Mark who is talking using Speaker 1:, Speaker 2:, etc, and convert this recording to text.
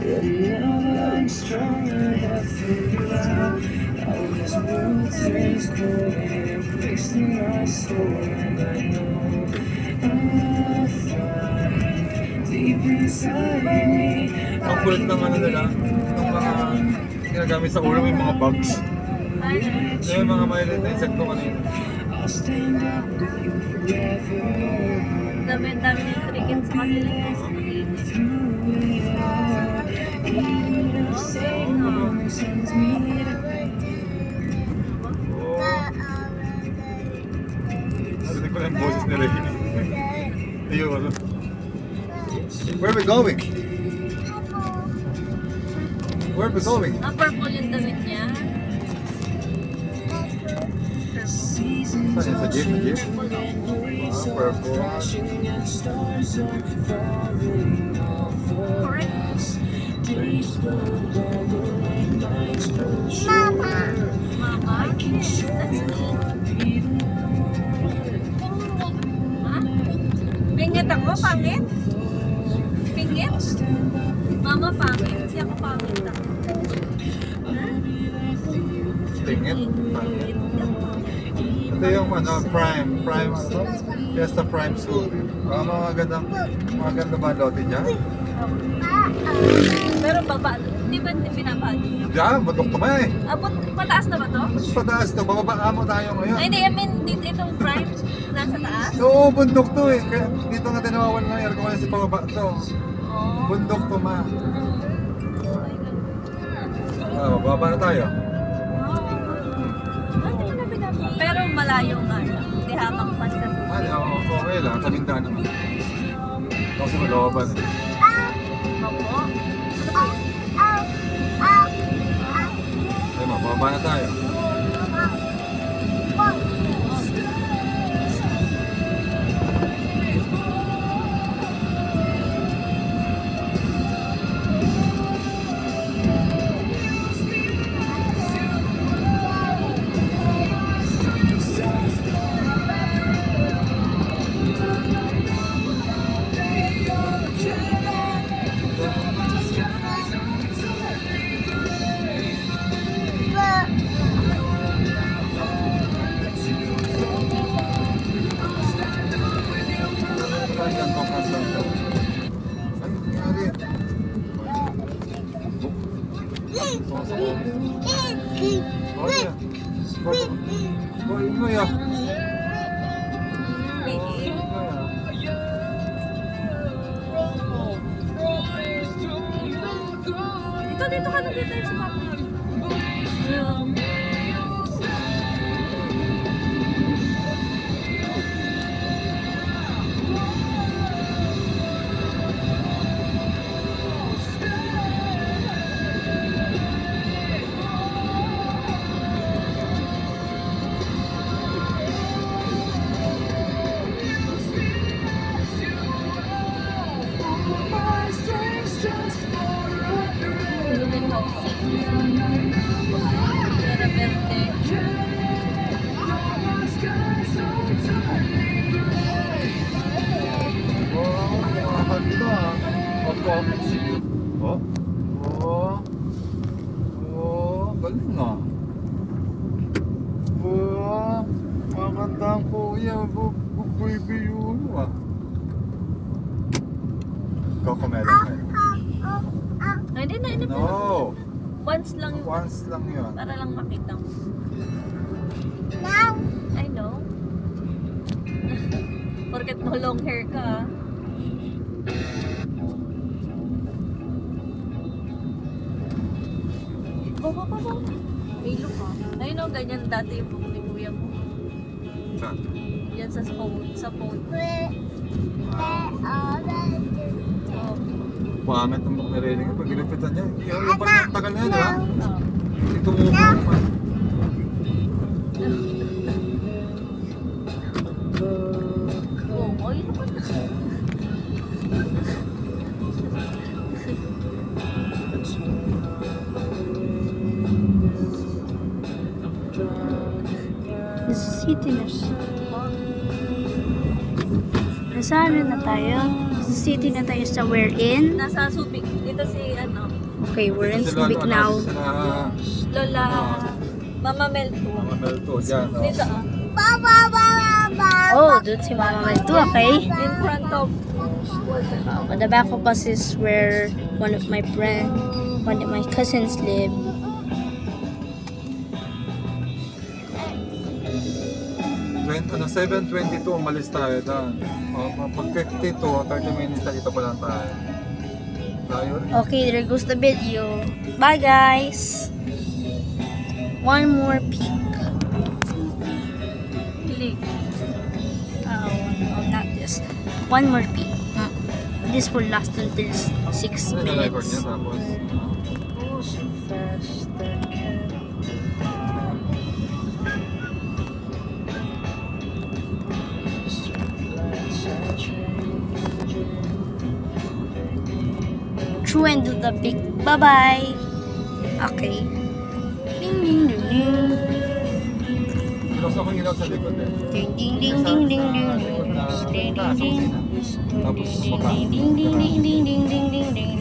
Speaker 1: I'm strong, I have figured out how this world takes cold and it breaks through my soul. And I know I'll find deep inside me.
Speaker 2: Ang kulit ng ano nila, ng mga ginagamit sa ulo, may mga bugs. May mga maliit na insekto kanina.
Speaker 1: I'll stand up with you forever.
Speaker 3: Dami-dami ng cricket sa kanila.
Speaker 1: Even if Satan sends me
Speaker 2: Narinig ko lang yung boses nila yun. Ayun, ano. Where are we going? Where are we going?
Speaker 3: Ah, purple yung damit niya.
Speaker 2: Saan yun? Sa jeep? Sa jeep? Ah, purple.
Speaker 3: Correct.
Speaker 4: Mama.
Speaker 3: Mama. That's me. Ha? Pingit ako? Pangit? Pingit? Mama pangit. Kasi ako pangit ako. Ha?
Speaker 2: Tingit. Ito yung ano, Prime ano to? Fiesta Prime School. Mga ganda ba lote dyan?
Speaker 3: Pero baba, di ba binabado?
Speaker 2: Diyan, bundok to may.
Speaker 3: Abot, mataas na ba to?
Speaker 2: Mas pataas to, bababa mo tayo ngayon.
Speaker 3: Ay, hindi, I mean, dito itong prime, nasa taas?
Speaker 2: Oo, bundok to eh. Kaya dito nga tinawawan ng aircon kasi pababa to.
Speaker 3: Oo.
Speaker 2: Bundok to ma. Bababa na tayo.
Speaker 3: Pero malayo nga lang. Hindi habang pa sa
Speaker 2: Ay, okay lang. Tabindaan naman. Kasi malawaban.
Speaker 3: Opo.
Speaker 2: Ay, bababa na tayo.
Speaker 3: Dito ka na dito sa mapa. Galing nga. Maganda ang kuya. Baby yun ah. Cocomelon ka eh. Hindi na, hindi na.
Speaker 2: No!
Speaker 3: Once lang yun.
Speaker 2: Once lang yun.
Speaker 3: Para lang makita mo.
Speaker 4: Now.
Speaker 3: I know. Porket no long hair ka. Baba. May look ka. Ayun o, ganyan dati yung buhok ni kuya mo.
Speaker 2: Saan?
Speaker 3: Yan sa phone. Sa phone. Oh.
Speaker 2: Pangit ang buhok ni Reling. Pag ginipitan niya, yung pag tagal na yan, di ba? Ito mo pa.
Speaker 3: Oh, ayun naman na.
Speaker 4: City na siya. Nasa ano na tayo?
Speaker 5: city na tayo sa we're in.
Speaker 3: Nasa Subic. Dito si ano,
Speaker 5: Okay, we're in
Speaker 2: Sila,
Speaker 5: Subic
Speaker 2: ano,
Speaker 5: now.
Speaker 2: Sila,
Speaker 3: Lola Mama Melto.
Speaker 2: Mama Melto, dyan. Oh.
Speaker 3: Dito ah.
Speaker 5: Oh, doon si Mama Mel too, okay?
Speaker 3: In front of
Speaker 5: On the back of us is where one of my cousins live.
Speaker 2: Ano, 7:22 umalis tayo doon. Pag 52, 30 minutes na dito pa lang tayo. Tayo rin.
Speaker 5: Okay, there goes the video. Bye, guys. One more peek.
Speaker 3: Click.
Speaker 5: Oh, not this. One more peek. This will last until 6
Speaker 2: Ano na record niya
Speaker 5: minutes.
Speaker 2: tapos?
Speaker 5: True and do the peek. Bye-bye. Okay. Ding, ding, ding, ding.
Speaker 2: Pinos ako ilaw sa likod eh.
Speaker 5: Ding, ding, ding, ding, ding, ding.
Speaker 2: Sa likod na
Speaker 5: Ding, ding,
Speaker 2: taas,
Speaker 5: ding.
Speaker 2: tapos baba.
Speaker 5: Ding, ding, ding, ding, ding, ding, ding, ding, ding.